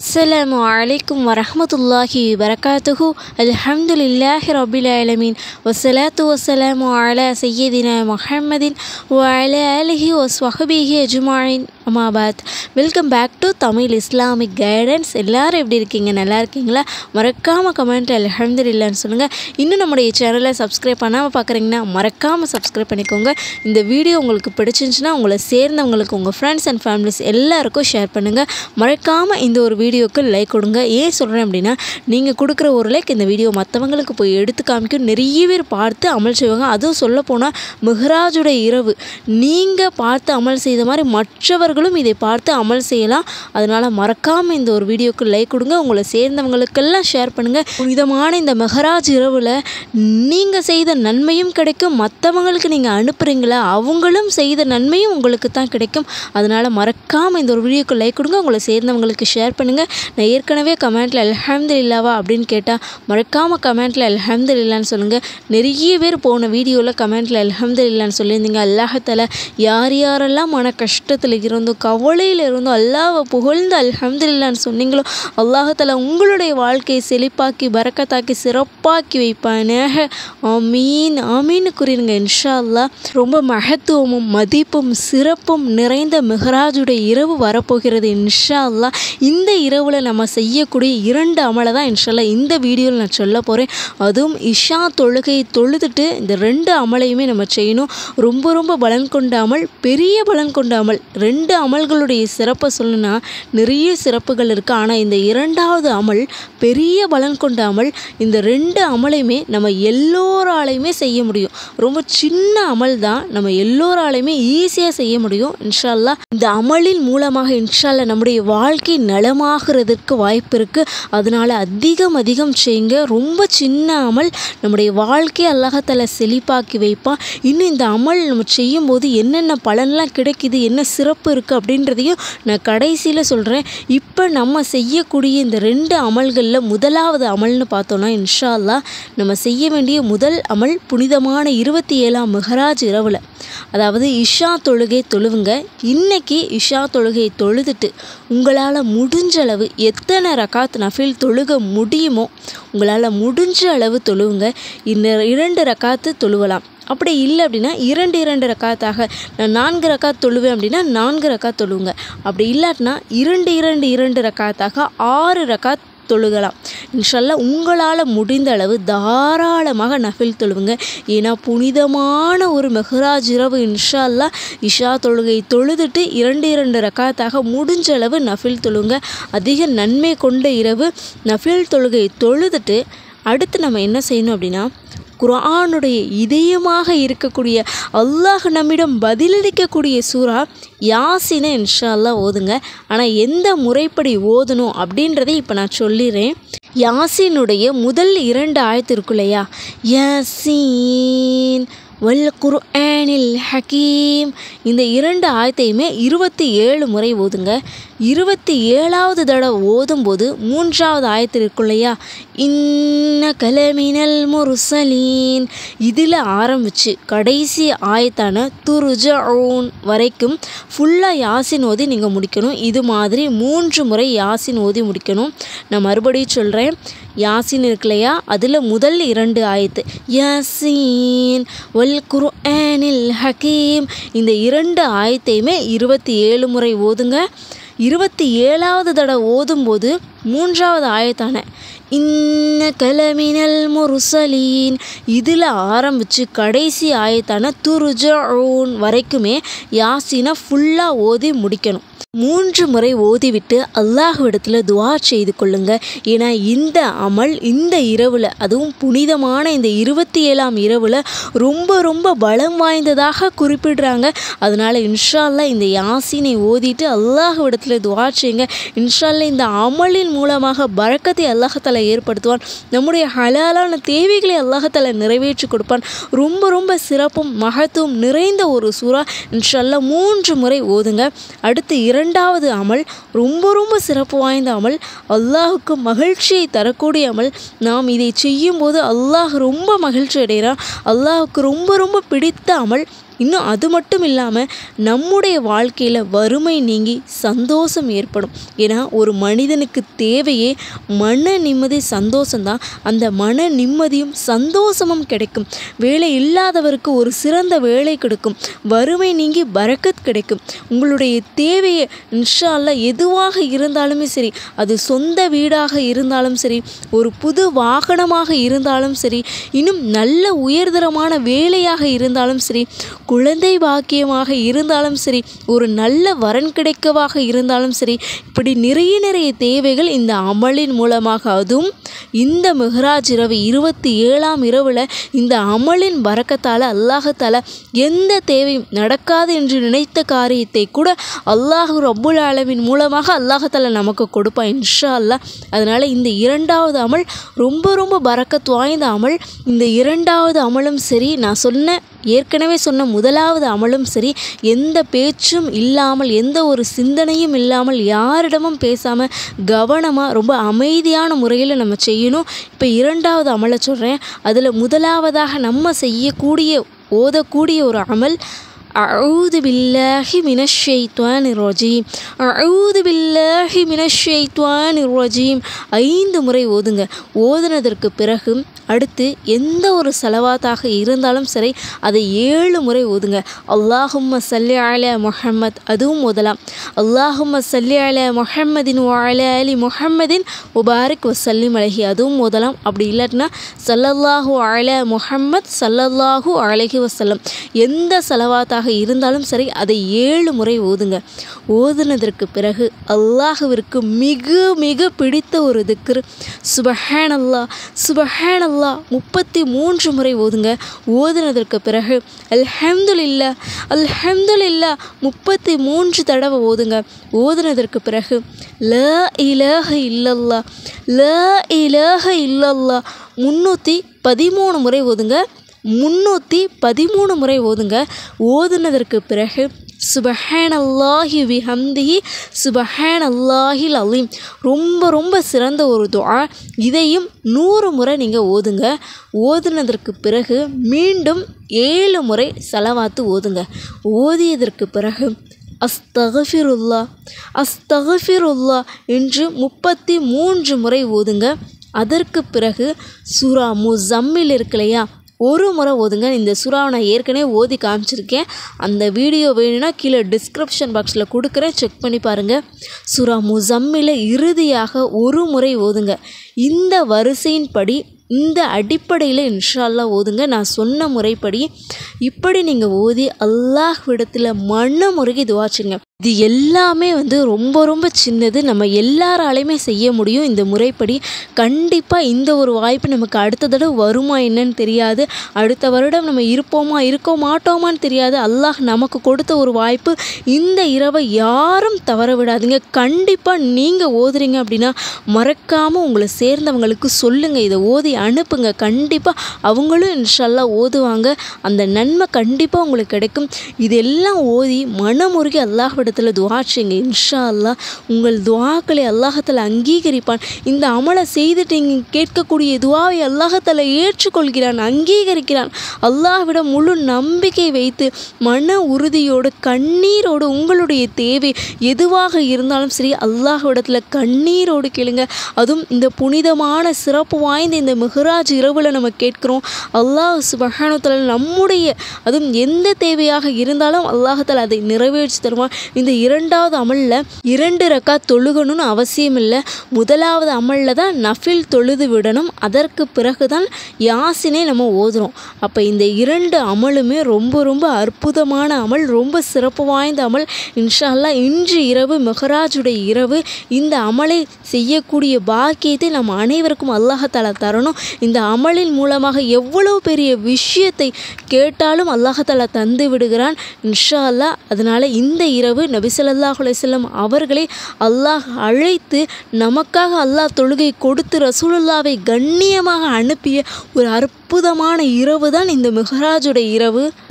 السلام عليكم ورحمة الله وبركاته. الحمد لله رب العالمين والصلاة والسلام على سيدنا محمد وعلى آله وصحبه أجمعين. அம்மாபாத். Welcome back to Tamil Islamic guidance. எல்லோரும் எப்படி இருக்கீங்க? நல்லா இருக்கீங்களா? மறக்காமல் கமெண்ட் அல்ஹம்துலில்லாஹ்னு சொல்லுங்கள். இன்னும் நம்முடைய சேனலை சப்ஸ்கிரைப் பண்ணாமல் பார்க்குறீங்கன்னா மறக்காமல் சப்ஸ்கிரைப் பண்ணிக்கோங்க. இந்த வீடியோ உங்களுக்கு பிடிச்சிருந்துச்சுன்னா உங்களை சேர்ந்தவங்களுக்கு உங்கள் ஃப்ரெண்ட்ஸ் அண்ட் ஃபேமிலிஸ் எல்லாருக்கும் ஷேர் பண்ணுங்கள். மறக்காமல் இந்த ஒரு வீடியோவுக்கு லைக் கொடுங்க. ஏன் சொல்கிறேன் அப்படின்னா, நீங்கள் கொடுக்குற ஒரு லைக் இந்த வீடியோ மற்றவங்களுக்கு போய் எடுத்து காமிக்கும். நிறைய பேர் பார்த்து அமல் செய்வாங்க. அதுவும் சொல்லப்போனால் மிஹ்ராஜுடைய இரவு நீங்கள் பார்த்து அமல் செய்த மாதிரி மற்றவர்கள் இதை பார்த்து அமல் செய்யலாம். அதனால் மறக்காமல் இந்த ஒரு வீடியோக்கு லைக் கொடுங்க. உங்களை சேர்ந்தவங்களுக்கெல்லாம் ஷேர் பண்ணுங்கள். புனிதமான இந்த மெஹராஜ் இரவில் நீங்கள் செய்த நன்மையும் கிடைக்கும். மற்றவங்களுக்கு நீங்கள் அனுப்புகிறீங்களா அவங்களும் செய்த நன்மையும் உங்களுக்கு தான் கிடைக்கும். அதனால் மறக்காமல் இந்த ஒரு வீடியோக்கு லைக் கொடுங்க. உங்களை சேர்ந்தவங்களுக்கு ஷேர் பண்ணுங்கள். நான் ஏற்கனவே கமெண்ட்டில் அல்ஹம்துலில்லாஹ்வா அப்படின்னு கேட்டால் மறக்காமல் கமெண்ட்டில் அல்ஹம்துலில்லாஹ்னு சொல்லுங்கள். நிறைய பேர் போன வீடியோவில் கமெண்ட்டில் அல்ஹம்துலில்லாஹ்னு சொல்லியிருந்தீங்க. அல்லாஹ் தஆலா யார் யாரெல்லாம் மன கஷ்டத்தில் இருந்தோ கவலையில் இருந்தோ அல்லாஹ்வை புகழ்ந்து அல்ஹம்துலில்லாஹ்னு சொன்னீங்களோ அல்லாஹ் தஆலா உங்களுடைய வாழ்க்கையை செழிப்பாக்கி பரக்கத்தாக்கி சிறப்பாக்கி வைப்பானாக. ஆமீன் ஆமீன்னு கூறிடுங்க. இன்ஷா அல்லாஹ். ரொம்ப மகத்துவமும் மதிப்பும் சிறப்பும் நிறைந்த மிஹ்ராஜுடைய இரவு வரப்போகிறது. இன்ஷா அல்லாஹ். இந்த இரவில் நம்ம செய்யக்கூடிய 2 அமலை தான் இன்ஷா அல்லாஹ் இந்த வீடியோவில் நான் சொல்ல போகிறேன். அதுவும் இஷா தொழுகையை தொழுதுட்டு இந்த 2 அமலையுமே நம்ம செய்யணும். ரொம்ப ரொம்ப பலன் கொண்ட அமல், பெரிய பலன் கொண்ட அமல். 2 அமல்களுடைய சிறப்பை சொல்லணும்னா நிறைய சிறப்புகள் இருக்குது. ஆனால் இந்த 2வது அமல் பெரிய பலன் கொண்ட அமல். இந்த 2 அமலையுமே நம்ம எல்லோராலையுமே செய்ய முடியும். ரொம்ப சின்ன அமல் தான், நம்ம எல்லோராலையுமே ஈஸியாக செய்ய முடியும். இன்ஷா அல்லாஹ். இந்த அமலின் மூலமாக இன்ஷா அல்லாஹ் நம்முடைய வாழ்க்கை நலமாகிறதுக்கு வாய்ப்பு இருக்குது. அதனால் அதிகம் செய்யுங்க. ரொம்ப சின்ன அமல் நம்முடைய வாழ்க்கையை அல்லாஹ் தஆலா செழிப்பாக்கி வைப்பான். இன்னும் இந்த அமல் நம்ம செய்யும்போது என்னென்ன பலன்லாம் கிடைக்குது, என்ன சிறப்பு இருக்குது அப்படின்றதையும் நான் கடைசியில் சொல்கிறேன். இப்போ நம்ம செய்யக்கூடிய இந்த 2 அமல்களில் முதலாவது அமல்னு பார்த்தோன்னா இன்ஷா அல்லாஹ் நம்ம செய்ய வேண்டிய முதல் அமல் புனிதமான 27ஆம் மிஹ்ராஜ் இரவில், அதாவது இஷா தொழுகை தொழுவுங்க. இன்றைக்கி இஷா தொழுகையை தொழுதுட்டு உங்களால் முடிஞ்ச அளவு எத்தனை ரக்காத் நஃபில் தொழுக முடியுமோ உங்களால் முடிஞ்ச அளவு தொழுவுங்க. இந்த 2 ரக்காத்து தொழுவலாம். அப்படி இல்லை அப்படின்னா 2 ரக்காத்தாக நான் 4 ரக்காத் தொழுவேன் அப்படின்னா 4 ரக்காத் தொழுவுங்க. அப்படி இல்லாட்டினா 2 ரக்காத்தாக 6 ரக்காத் தொழுகலாம். இன்ஷா அல்லாஹ். உங்களால் முடிந்த அளவு தாராளமாக நஃபில் தொழுவுங்க. ஏன்னா புனிதமான ஒரு மெஹ்ராஜ் இரவு. இன்ஷா அல்லாஹ் இஷா தொழுகை தொழுதுட்டு 2 ரக்காத்தாக முடிஞ்ச அளவு நஃபில் தொழுவுங்க. அதிக நன்மை கொண்ட இரவு. நஃபில் தொழுகை தொழுதுட்டு அடுத்து நம்ம என்ன செய்யணும் அப்படின்னா, குர்ஆனுடைய இதயமாக இருக்கக்கூடிய அல்லாஹ் நம்மிடம் பதிலளிக்கக்கூடிய சூரா யாசினை இன்ஷா அல்லாஹ் ஓதுங்க. ஆனால் எந்த முறைப்படி ஓதணும் அப்படின்றதை இப்போ நான் சொல்லிடுறேன். யாசினுடைய முதல் 2 ஆயத்து இருக்கு இல்லையா, யாசீன் வல் குர்ஆனில் ஹக்கீம், இந்த 2 ஆயத்தையுமே 27 முறை ஓதுங்க. 27வது தடவை ஓதும்போது 3வது ஆயத்து இருக்கும் இல்லையா, இன்னக லமினல் முர்சலீன், இதில் ஆரம்பித்து கடைசி ஆயத்தான துர்ஜஊன் வரைக்கும் ஃபுல்லாக யாசின் ஓதி நீங்கள் முடிக்கணும். இது மாதிரி 3 முறை யாசின் ஓதி முடிக்கணும். நான் மறுபடியும் சொல்கிறேன். யாசின் இருக்கு இல்லையா, அதில் முதல் 2 ஆயத்து யாசீன் வல் குர்ஆனில் ஹக்கீம், இந்த 2 ஆயத்தையுமே 27 முறை ஓதுங்க. 27வது தடவை ஓதும்போது 3வது ஆயத்தான இன்னக லமினல் முர்சலீன், இதில் ஆரம்பித்து கடைசி ஆயத்தான துர்ஜஊன் வரைக்குமே யாசினை ஃபுல்லாக ஓதி முடிக்கணும். 3 முறை ஓதிவிட்டு அல்லாஹ்விடத்தில் துஆ செய்து கொள்ளுங்க. ஏன்னா இந்த அமல் இந்த இரவில், அதுவும் புனிதமான இந்த 27ஆம் இரவில் ரொம்ப ரொம்ப பலம் வாய்ந்ததாக குறிப்பிடுறாங்க. அதனால் இன்ஷா அல்லாஹ் இந்த யாசினை ஓதிட்டு அல்லாஹ்விடத்தில் துஆ செய்யுங்க. இன்ஷா அல்லாஹ் இந்த அமலின் மூலமாக பரக்கத்தை அல்லாஹ் தஆலா ஏற்படுத்துவான். நம்முடைய ஹலாலான தேவைகளை அல்லாஹ் தஆலா நிறைவேற்றி கொடுப்பான். ரொம்ப ரொம்ப சிறப்பும் மகத்துவம் நிறைந்த ஒரு சூரா. இன்ஷா அல்லாஹ் 3 முறை ஓதுங்க. அடுத்து 2வது அமல் ரொம்ப ரொம்ப சிறப்பு வாய்ந்த அமல், அல்லாஹுக்கு மகிழ்ச்சியை தரக்கூடிய அமல். நாம் இதை செய்யும்போது அல்லாஹ் ரொம்ப மகிழ்ச்சி அடைகிறான். அல்லாஹுக்கு ரொம்ப ரொம்ப பிடித்த அமல். இன்னும் அது மட்டும் இல்லாமல் நம்முடைய வாழ்க்கையில் வறுமை நீங்கி சந்தோஷம் ஏற்படும். ஏன்னா ஒரு மனிதனுக்கு தேவையே மன நிம்மதி, சந்தோஷம்தான். அந்த மன நிம்மதியும் சந்தோஷமும் கிடைக்கும். வேலை இல்லாதவருக்கு ஒரு சிறந்த வேலை கிடைக்கும். வறுமை நீங்கி பரக்கத் கிடைக்கும். உங்களுடைய தேவையை இன்ஷா அல்லாஹ் எதுவாக இருந்தாலுமே சரி, அது சொந்த வீடாக இருந்தாலும் சரி, ஒரு புது வாகனமாக இருந்தாலும் சரி, இன்னும் நல்ல உயர்தரமான வேலையாக இருந்தாலும் சரி, குழந்தை பாக்கியமாக இருந்தாலும் சரி, ஒரு நல்ல வரன் கிடைக்கவாக இருந்தாலும் சரி, இப்படி நிறைய தேவைகள் இந்த அமலின் மூலமாக, அதுவும் இந்த மிஹ்ராஜ் இரவு 27ஆம் இரவில் இந்த அமலின் பரக்கத்தால் அல்லாஹ்தாலா எந்த தேவையும் நடக்காது என்று நினைத்த காரியத்தை கூட அல்லாஹ் ரப்புல் ஆலமீன் மூலமாக அல்லாஹ்தாலா நமக்கு கொடுப்பான் இன்ஷா அல்லாஹ். அதனால் இந்த இரண்டாவது அமல் ரொம்ப பரக்கத் வாய்ந்த அமல். இந்த இரண்டாவது அமலும் சரி, நான் ஏற்கனவே சொன்ன முதலாவது அமலும் சரி, எந்த பேச்சும் இல்லாமல், எந்த ஒரு சிந்தனையும் இல்லாமல், யாரிடமும் பேசாமல் கவனமாக ரொம்ப அமைதியான முறையில் நம்ம செய்யணும். இப்போ இரண்டாவது அமலை சொல்கிறேன். அதில் முதலாவதாக நம்ம ஓதக்கூடிய ஒரு அமல், அஊது பில்லாஹி மினஷ் ஷைத்வானிர் ரஜீம், அஊது பில்லாஹி மினஷ் ஷைத்வானிர் ரஜீம் 5 முறை ஓதுங்க. ஓதுனதற்கு பிறகு அடுத்து எந்த ஒரு சலவாத்தாக இருந்தாலும் சரி, அதை 7 முறை ஓதுங்க. அல்லாஹும்ம சல்லி அலா முஹம்மத், அதுவும் ஓதலாம். அல்லாஹும்ம சல்லி அலா முஹம்மதின் வ அலா அலி முஹம்மதின் முபாரிக் வசல்லிம் அலைஹி, அதுவும் ஓதலாம். அப்படி இல்லாட்டினா ஸல்லல்லாஹு அலா முஹம்மத் ஸல்லல்லாஹு அலைஹி வஸல்லம், எந்த சலவாத்தாக இருந்தாலும் சரி அதை 7 முறை ஓதுங்க. ஓதுனதற்கு பிறகு அல்லாஹ்விற்கு மிக பிடித்த ஒரு திக்ர் சுபஹானல்லாஹ் சுபஹானல்லாஹ் 33 முறை ஓதுங்க. ஓதுனதற்கு பிறகு அல்ஹம்துலில்லாஹ் அல்ஹம்துலில்லாஹ் 33 தடவை ஓதுங்க. ஓதுனதற்கு பிறகு லா இலாஹ இல்லல்லாஹ் லா இலாஹ இல்லல்லாஹ் 313 முறை ஓதுங்க. 313 முறை ஓதுங்க. ஓதுனதற்கு பிறகு சுபஹானல்லாஹி பிஹம்திஹி சுபஹானல்லாஹில் அலீம், ரொம்ப சிறந்த ஒரு துஆ. இதையும் 100 முறை நீங்கள் ஓதுங்க. ஓதுனதற்கு பிறகு மீண்டும் 7 முறை சலவாத்து ஓதுங்க. ஓதியதற்கு பிறகு அஸ்தக்ஃபிருல்லாஹ் அஸ்தக்ஃபிருல்லாஹ் என்று 33 முறை ஓதுங்க. அதற்கு பிறகு சூரா முஸம்மில் இருக்கு இல்லையா, 1 முறை ஓதுங்க. இந்த சூறாவை நான் ஏற்கனவே ஓதி காமிச்சிருக்கேன். அந்த வீடியோ வேணும்னா கீழே டிஸ்கிரிப்ஷன் பாக்ஸில் கொடுக்குறேன், செக் பண்ணி பாருங்கள். சூரா முஸம்மில இறுதியாக 1 முறை ஓதுங்க. இந்த வரிசையின்படி, இந்த அடிப்படையில் இன்ஷா அல்லாஹ் ஓதுங்க. நான் சொன்ன முறைப்படி இப்படி நீங்கள் ஓதி அல்லாஹ்விடத்தில் மனமுருகி துஆச்சுங்க. இது எல்லாமே ரொம்ப சின்னது, நம்ம எல்லாராலையுமே செய்ய முடியும். இந்த முறைப்படி கண்டிப்பாக இந்த ஒரு வாய்ப்பு நமக்கு அடுத்த தடவை வருமா என்னன்னு தெரியாது. அடுத்த வருடம் நம்ம இருக்க மாட்டோமான்னு தெரியாது. அல்லாஹ் நமக்கு கொடுத்த ஒரு வாய்ப்பு. இந்த இரவை யாரும் தவற விடாதீங்க. கண்டிப்பாக நீங்கள் ஓதுறீங்க அப்படின்னா மறக்காமல் உங்களை சேர்ந்தவங்களுக்கு சொல்லுங்கள், இதை ஓதி அனுப்புங்க. கண்டிப்பாக அவங்களும் இன்ஷா அல்லாஹ் ஓதுவாங்க. அந்த நன்மை கண்டிப்பாக உங்களுக்கு கிடைக்கும். இதெல்லாம் ஓதி மனமுருகி அல்லாஹ்விட துஆ செய்யுங்க. இன்ஷா அல்லாஹ் உங்கள் துஆக்களை அல்லாஹ்தாலா அங்கீகரிப்பான். இந்த அமலை செய்துட்டு நீங்கள் கேட்கக்கூடிய துஆவை அல்லாஹ்தாலா ஏற்றுக்கொள்கிறான், அங்கீகரிக்கிறான். அல்லாஹ்விடம் முழு நம்பிக்கை வைத்து மன உறுதியோடு கண்ணீரோடு உங்களுடைய தேவை எதுவாக இருந்தாலும் சரி அல்லாஹ்விடத்தில் கண்ணீரோடு கேளுங்க. அதுவும் இந்த புனிதமான சிறப்பு வாய்ந்த இந்த மிஹ்ராஜ் இரவில் நம்ம கேட்கிறோம். அல்லாஹ் சுப்ஹானஹு வ தஆலா நம்முடைய அதுவும் எந்த தேவையாக இருந்தாலும் அல்லாஹ்தாலா அதை நிறைவேற்றி தருவான். இந்த இரண்டாவது அமலில் 2 ரக்காத் தொழுகணும்னு அவசியம் இல்லை. முதலாவது அமலில் தான் நஃபில் தொழுது விடணும். அதற்கு பிறகு தான் யாசினை நம்ம ஓதுறோம். அப்போ இந்த 2 அமலுமே ரொம்ப அற்புதமான அமல், ரொம்ப சிறப்பு வாய்ந்த அமல். இன்ஷா அல்லாஹ் இன்று இரவு மிஹ்ராஜுடைய இரவு. இந்த அமலை செய்யக்கூடிய பாக்கியத்தை நம்ம அனைவருக்கும் அல்லாஹ்தாலா தரணும். இந்த அமலின் மூலமாக எவ்வளவு பெரிய விஷயத்தை கேட்டாலும் அல்லாஹ்தாலா தந்து விடுகிறான் இன்ஷா அல்லாஹ். அதனால் இந்த இரவு நபி ஸல்லல்லாஹு அலைஹி வஸல்லம் அவர்களை அல்லாஹ் அழைத்து நமக்காக அல்லாஹ் தொழுகை கொடுத்து ரசூலுல்லாவை கண்ணியமாக அனுப்பிய ஒரு அற்புதமான இரவு தான் இந்த மிஹ்ராஜுடைய இரவு.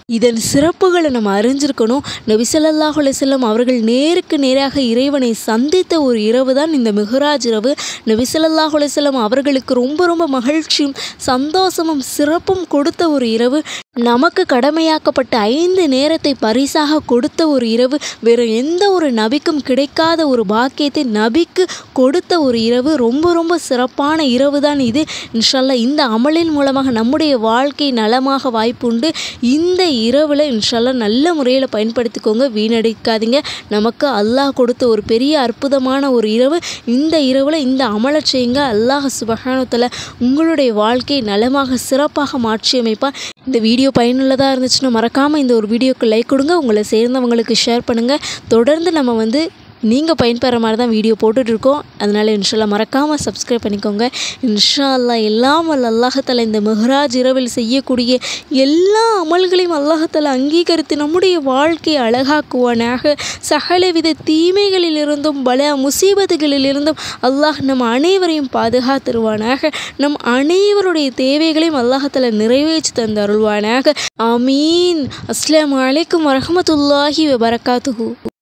இதன் சிறப்புகளை நம்ம அறிஞ்சிருக்கணும். நபி ஸல்லல்லாஹு அலைஹி வஸல்லம் அவர்கள் நேருக்கு நேராக இறைவனை சந்தித்த ஒரு இரவு தான் இந்த மிஹ்ராஜ் இரவு. நபி ஸல்லல்லாஹு அலைஹி வஸல்லம் அவர்களுக்கு ரொம்ப ரொம்ப மகிழ்ச்சியும் சந்தோஷமும் சிறப்பும் கொடுத்த ஒரு இரவு. நமக்கு கடமையாக்கப்பட்ட 5 நேரத்தை பரிசாக கொடுத்த ஒரு இரவு. வேறு எந்த ஒரு நபிக்கும் கிடைக்காத ஒரு பாக்கியத்தை நபிக்கு கொடுத்த ஒரு இரவு. ரொம்ப ரொம்ப சிறப்பான இரவு தான் இது. இன்ஷா அல்லாஹ் இந்த அமலின் மூலமாக நம்முடைய வாழ்க்கை நலமாக வாய்ப்புண்டு. இந்த இரவில் இன்ஷா அல்லாஹ் நல்ல முறையில் பயன்படுத்திக்கோங்க, வீணடிக்காதீங்க. நமக்கு அல்லாஹ் கொடுத்த ஒரு பெரிய அற்புதமான ஒரு இரவு. இந்த இரவில் இந்த அமலை செய்யுங்க. அல்லாஹ் சுப்ஹானஹு வ தஆலா உங்களுடைய வாழ்க்கையை நலமாக சிறப்பாக மாற்றி அமைப்பார். இந்த வீடியோ பயனுள்ளதாக இருந்துச்சுன்னா மறக்காமல் இந்த ஒரு வீடியோக்கு லைக் கொடுங்க, உங்களை சேர்ந்தவங்களுக்கு ஷேர் பண்ணுங்கள். தொடர்ந்து நம்ம நீங்கள் பயன்பெற மாதிரி தான் வீடியோ போட்டுட்ருக்கோம். அதனால் இன்ஷா அல்லாஹ் மறக்காமல் சப்ஸ்கிரைப் பண்ணிக்கோங்க. இன்ஷா அல்லாஹ் எல்லாம் அல்லாஹ் தஆலா இந்த மிஹ்ராஜ் இரவில் செய்யக்கூடிய எல்லா அமல்களையும் அல்லாஹ் தஆலா அங்கீகரித்து நம்முடைய வாழ்க்கையை அழகாக்குவானாக. சகலவித தீமைகளிலிருந்தும் முசீபத்துகளிலிருந்தும் அல்லாஹ் நம் அனைவரையும் பாதுகாத்துருவானாக. நம் அனைவருடைய தேவைகளையும் அல்லாஹ் தஆலா நிறைவேற்றி தந்து அருள்வானாக. ஆமீன். அஸ்ஸலாமு அலைக்கும் வரஹ்மத்துல்லாஹி வபரகாத்துஹு.